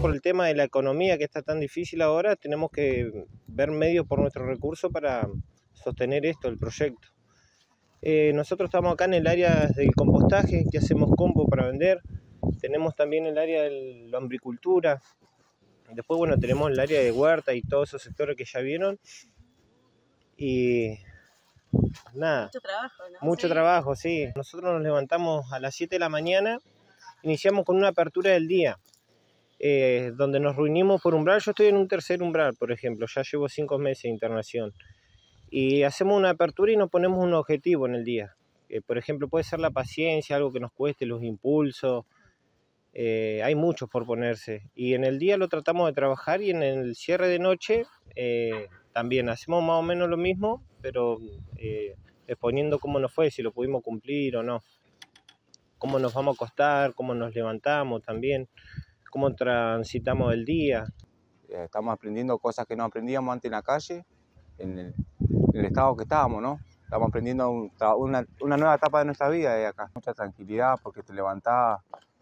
por el tema de la economía que está tan difícil ahora, tenemos que ver medios por nuestros recursos para sostener esto, el proyecto. Nosotros estamos acá en el área del compostaje, que hacemos compost para vender. Tenemos también el área de la lombricultura. Después, bueno, tenemos el área de huerta y todos esos sectores que ya vieron. Y nada. Mucho trabajo, ¿no? Mucho trabajo, sí. Nosotros nos levantamos a las 7 de la mañana, iniciamos con una apertura del día, donde nos reunimos por umbral. Yo estoy en un tercer umbral, por ejemplo, ya llevo 5 meses de internación. Y hacemos una apertura y nos ponemos un objetivo en el día. Por ejemplo, puede ser la paciencia, algo que nos cueste, los impulsos. Hay muchos por ponerse. Y en el día lo tratamos de trabajar, y en el cierre de noche también hacemos más o menos lo mismo, pero exponiendo cómo nos fue, si lo pudimos cumplir o no. Cómo nos vamos a acostar, cómo nos levantamos también, cómo transitamos el día. Estamos aprendiendo cosas que no aprendíamos antes en la calle, en el estado que estábamos, ¿no? Estamos aprendiendo una nueva etapa de nuestra vida de acá. Mucha tranquilidad porque te levantás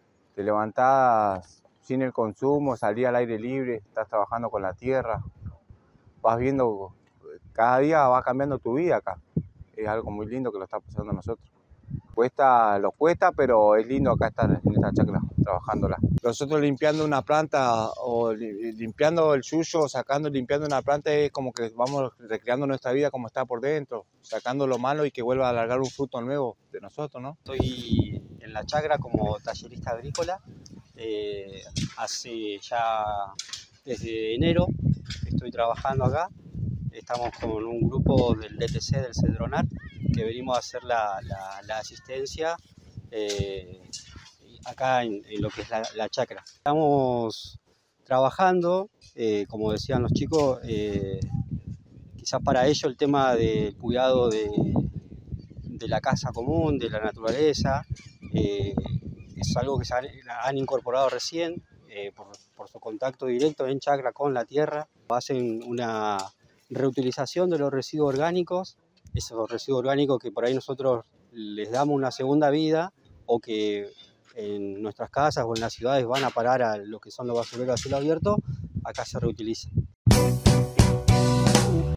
sin el consumo, salís al aire libre, estás trabajando con la tierra, vas viendo, cada día va cambiando tu vida acá. Es algo muy lindo que lo está pasando a nosotros. Lo cuesta, pero es lindo acá estar en esta chacra, trabajándola. Nosotros limpiando una planta o limpiando el yuyo, limpiando una planta, es como que vamos recreando nuestra vida como está por dentro, sacando lo malo y que vuelva a alargar un fruto nuevo de nosotros, ¿no? Estoy en la chacra como tallerista agrícola, hace ya desde enero estoy trabajando acá. Estamos con un grupo del DTC, del Cedronar, que venimos a hacer la asistencia acá en lo que es la chacra. Estamos trabajando, como decían los chicos, quizás para ello el tema del cuidado de la casa común, de la naturaleza, es algo que se han incorporado recién por su contacto directo en chacra con la tierra. Hacen una reutilización de los residuos orgánicos, esos residuos orgánicos que por ahí nosotros les damos una segunda vida, o que en nuestras casas o en las ciudades van a parar a lo que son los basureros a cielo abierto, acá se reutilizan.